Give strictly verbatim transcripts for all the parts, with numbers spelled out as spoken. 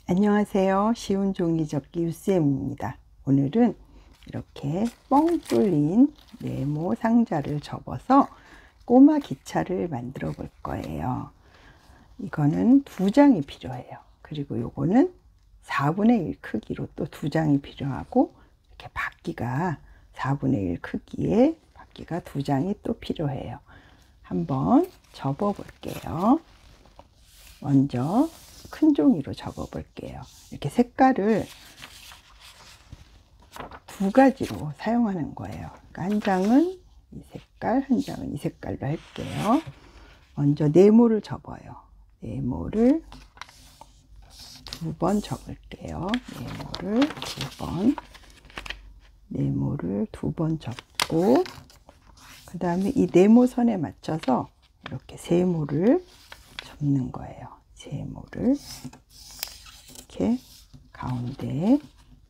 안녕하세요. 쉬운 종이접기 유쌤입니다. 오늘은 이렇게 뻥 뚫린 네모 상자를 접어서 꼬마 기차를 만들어 볼 거예요. 이거는 두 장이 필요해요. 그리고 요거는 사분의 일 크기로 또 두 장이 필요하고, 이렇게 바퀴가 사분의 일 크기의 바퀴가 두 장이 또 필요해요. 한번 접어 볼게요. 먼저 큰 종이로 접어 볼게요. 이렇게 색깔을 두 가지로 사용하는 거예요. 그러니까 한 장은 이 색깔, 한 장은 이 색깔로 할게요. 먼저 네모를 접어요. 네모를 두 번 접을게요. 네모를 두 번, 네모를 두 번 접고, 그 다음에 이 네모선에 맞춰서 이렇게 세모를 접는 거예요. 세모를 이렇게 가운데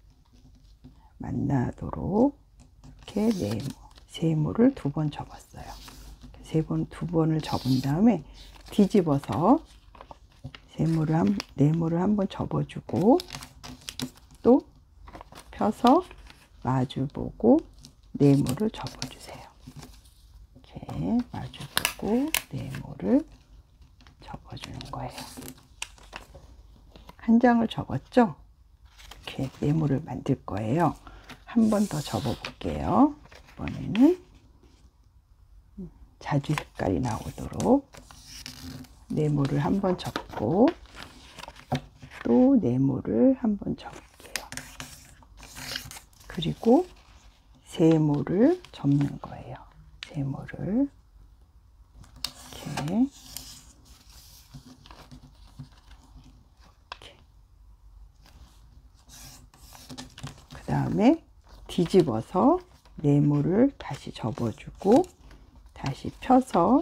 만나도록 이렇게 네모, 세모를 두 번 접었어요. 세 번, 두 번을 접은 다음에 뒤집어서 세모를 한, 네모를 한번 접어주고, 또 펴서 마주보고 네모를 접어주세요. 이렇게 마주보고 네모를 접어주는 거예요. 한 장을 접었죠? 이렇게 네모를 만들 거예요. 한 번 더 접어 볼게요. 이번에는 자주 색깔이 나오도록 네모를 한 번 접고, 또 네모를 한 번 접을게요. 그리고 세모를 접는 거예요. 세모를 이렇게 그 다음에 뒤집어서 네모를 다시 접어주고, 다시 펴서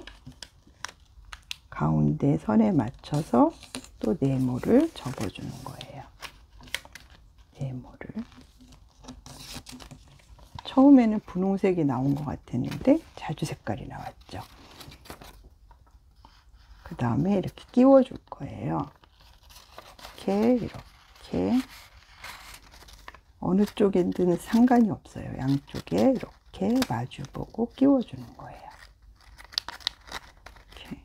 가운데 선에 맞춰서 또 네모를 접어주는 거예요. 네모를. 처음에는 분홍색이 나온 것 같았는데 자주 색깔이 나왔죠. 그 다음에 이렇게 끼워줄 거예요. 이렇게, 이렇게. 어느 쪽이든 상관이 없어요. 양쪽에 이렇게 마주보고 끼워주는 거예요. 이렇게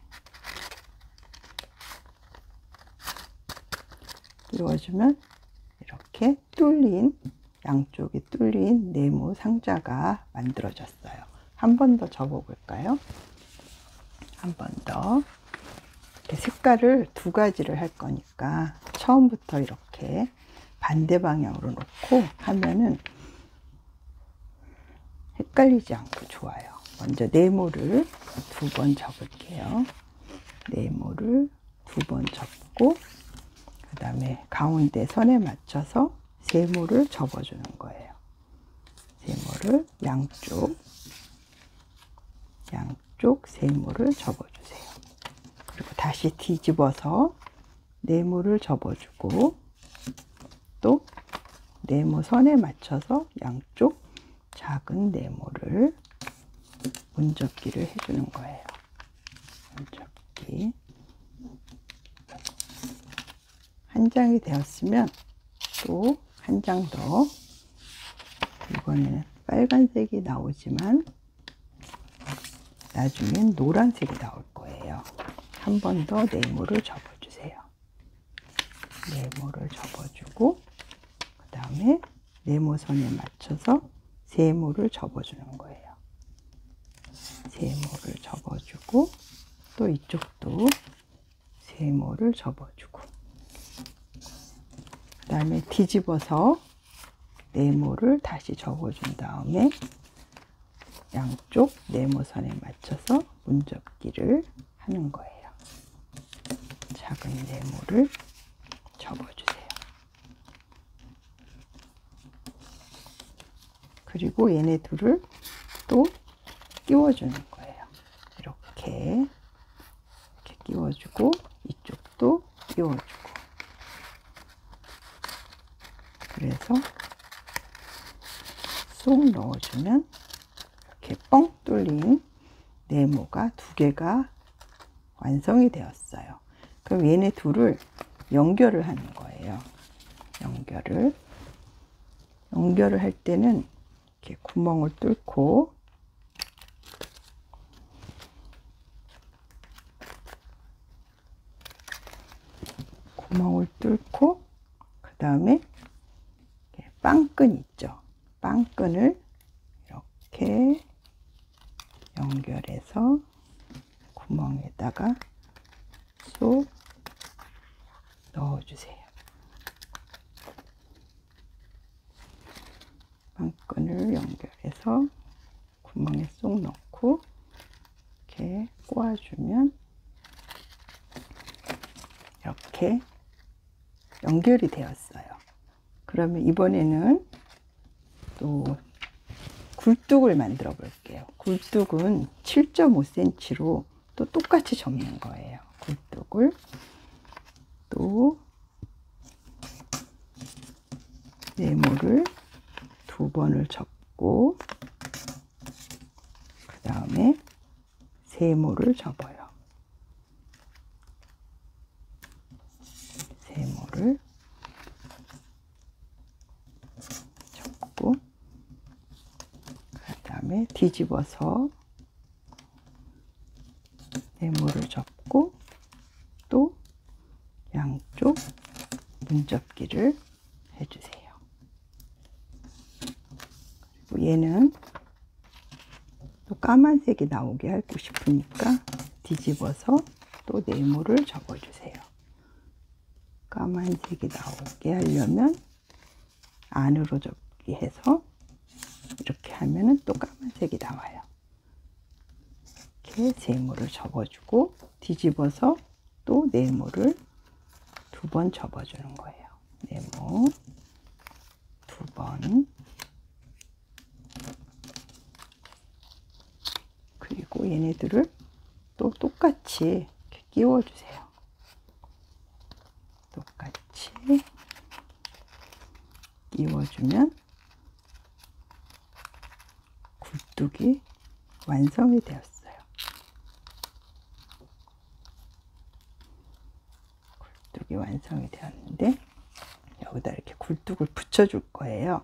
끼워주면 이렇게 뚫린, 양쪽이 뚫린 네모 상자가 만들어졌어요. 한 번 더 접어 볼까요? 한 번 더. 이렇게 색깔을 두 가지를 할 거니까 처음부터 이렇게 반대 방향으로 놓고 하면은 헷갈리지 않고 좋아요. 먼저 네모를 두 번 접을게요. 네모를 두 번 접고, 그 다음에 가운데 선에 맞춰서 세모를 접어주는 거예요. 세모를 양쪽, 양쪽 세모를 접어주세요. 그리고 다시 뒤집어서 네모를 접어주고, 또 네모 선에 맞춰서 양쪽 작은 네모를 문접기를 해주는 거예요. 문접기. 한 장이 되었으면 또 한 장 더. 이번에는 빨간색이 나오지만 나중엔 노란색이 나올 거예요. 한 번 더 네모를 접어주세요. 네모를 접어주고, 그 다음에 네모선에 맞춰서 세모를 접어주는 거예요. 세모를 접어주고, 또 이쪽도 세모를 접어주고, 그 다음에 뒤집어서 네모를 다시 접어준 다음에 양쪽 네모선에 맞춰서 문접기를 하는 거예요. 작은 네모를 접어주세요. 그리고 얘네 둘을 또 끼워주는 거예요. 이렇게 이렇게 끼워주고, 이쪽도 끼워주고. 그래서 쏙 넣어주면 이렇게 뻥 뚫린 네모가 두 개가 완성이 되었어요. 그럼 얘네 둘을 연결을 하는 거예요. 연결을 연결을 할 때는 이렇게 구멍을 뚫고 구멍을 뚫고 그 다음에 빵끈 있죠. 빵끈을 이렇게 연결해서 구멍에다가 쏙 넣어주세요. 빵끈을 연결해서 구멍에 쏙 넣고 이렇게 꼬아주면 이렇게 연결이 되었어요. 그러면 이번에는 또 굴뚝을 만들어 볼게요. 굴뚝은 칠 점 오 센티미터로 또 똑같이 접는 거예요. 굴뚝을 또 네모를 두 번을 접고 그 다음에 세모를 접어요. 세모를 접고 그 다음에 뒤집어서 네모를 접고 또 양쪽 문접기를 해주세요. 그리고 얘는 또 까만색이 나오게 하고 싶으니까 뒤집어서 또 네모를 접어주세요. 까만색이 나오게 하려면 안으로 접기 해서 이렇게 하면은 또 까만색이 나와요. 이렇게 세모를 접어주고 뒤집어서 또 네모를 두 번 접어주는 거예요. 네모 두 번. 그리고 얘네들을 또 똑같이 이렇게 끼워주세요. 똑같이 끼워주면 굴뚝이 완성이 되었어요. 굴뚝이 완성이 되었는데 여기다 이렇게 굴뚝을 붙여줄 거예요.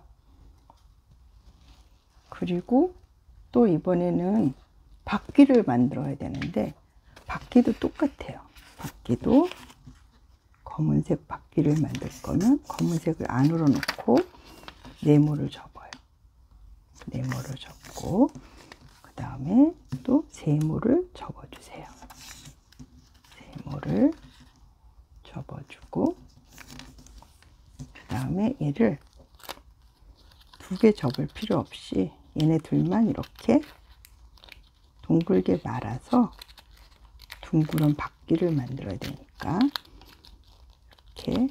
그리고 또 이번에는 바퀴를 만들어야 되는데 바퀴도 똑같아요. 바퀴도 검은색 바퀴를 만들 거면 검은색을 안으로 넣고 네모를 접어요. 네모를 접고 그 다음에 또 세모를 접어주세요. 세모를 접어주고 그 다음에 얘를 두 개 접을 필요 없이 얘네 둘만 이렇게 둥글게 말아서 둥그런 바퀴를 만들어야 되니까 이렇게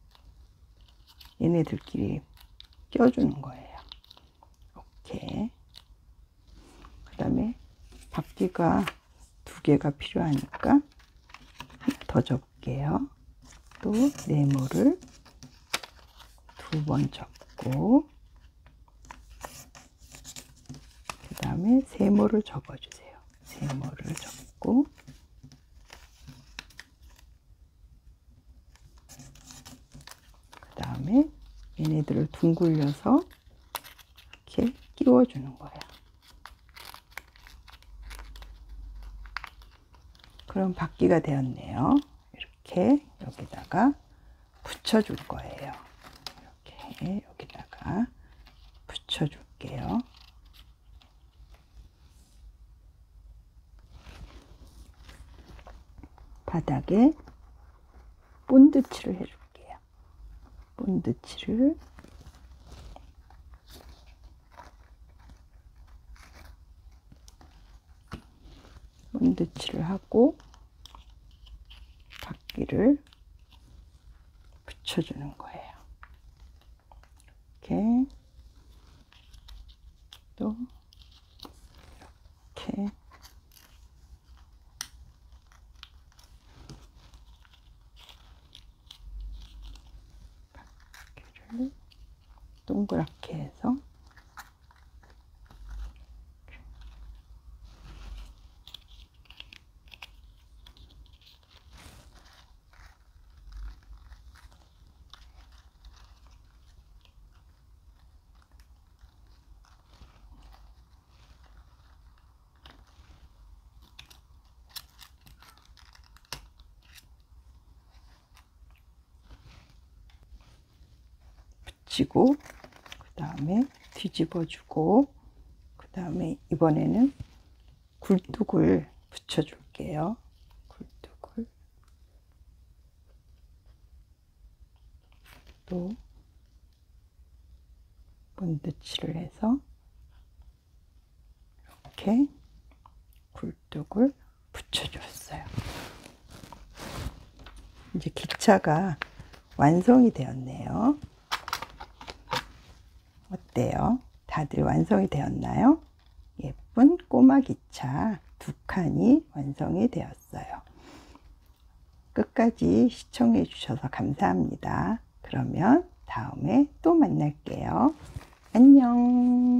얘네들끼리 껴주는 거예요. 이렇게. 그 다음에 바퀴가 두 개가 필요하니까 하나 더 접을게요. 또 네모를 두 번 접고 그 다음에 세모를 접어주세요. 세모를 접고 그 다음에 얘네들을 둥글려서 이렇게 끼워주는 거예요. 그럼 바퀴가 되었네요. 이렇게 여기다가 붙여줄 거예요. 이렇게 여기다가 붙여줄게요. 바닥에 본드칠을 해줄게요. 본드칠을 본드칠을 하고 바퀴를 붙여주는 거예요. 이렇게 또 이렇게 바퀴를 동그랗게 해서 붙이고, 그 다음에 뒤집어주고, 그 다음에 이번에는 굴뚝을 붙여줄게요. 굴뚝을 또 본드칠을 해서 이렇게 굴뚝을 붙여줬어요. 이제 기차가 완성이 되었네요. 어때요? 다들 완성이 되었나요? 예쁜 꼬마 기차 두 칸이 완성이 되었어요. 끝까지 시청해 주셔서 감사합니다. 그러면 다음에 또 만날게요. 안녕.